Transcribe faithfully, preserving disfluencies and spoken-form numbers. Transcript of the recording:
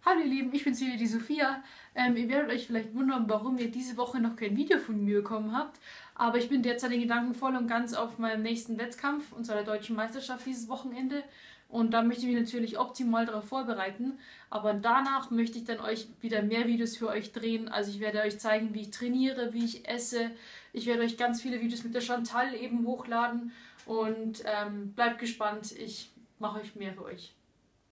Hallo ihr Lieben, ich bin's wieder, die Sophia. Ähm, ihr werdet euch vielleicht wundern, warum ihr diese Woche noch kein Video von mir bekommen habt. Aber ich bin derzeit in Gedanken voll und ganz auf meinem nächsten Wettkampf, und zwar der Deutschen Meisterschaft dieses Wochenende. Und da möchte ich mich natürlich optimal darauf vorbereiten. Aber danach möchte ich dann euch wieder mehr Videos für euch drehen. Also ich werde euch zeigen, wie ich trainiere, wie ich esse. Ich werde euch ganz viele Videos mit der Chantal eben hochladen. Und ähm, bleibt gespannt, ich mache euch mehr für euch.